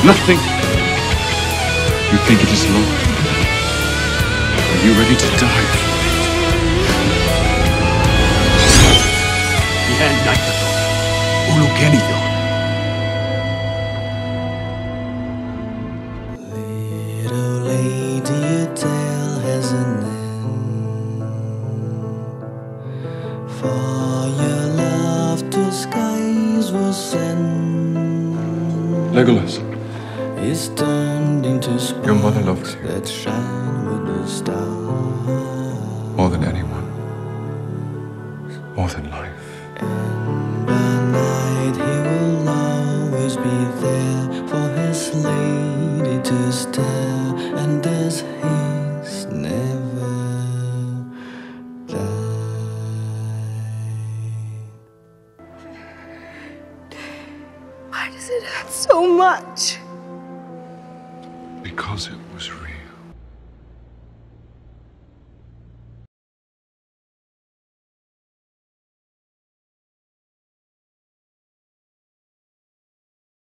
Nothing. You think it is long? Are you ready to die? Ihan näyttätö. Ulu kenio. Little lady, your tale has an end. For your love to skies was sent. Legolas, Is turned into your mother loves you that shine with the stars. more than anyone, more than life. And by night he will always be there for his lady to stare, and as he's never died. Why does it hurt so much? Because it was real.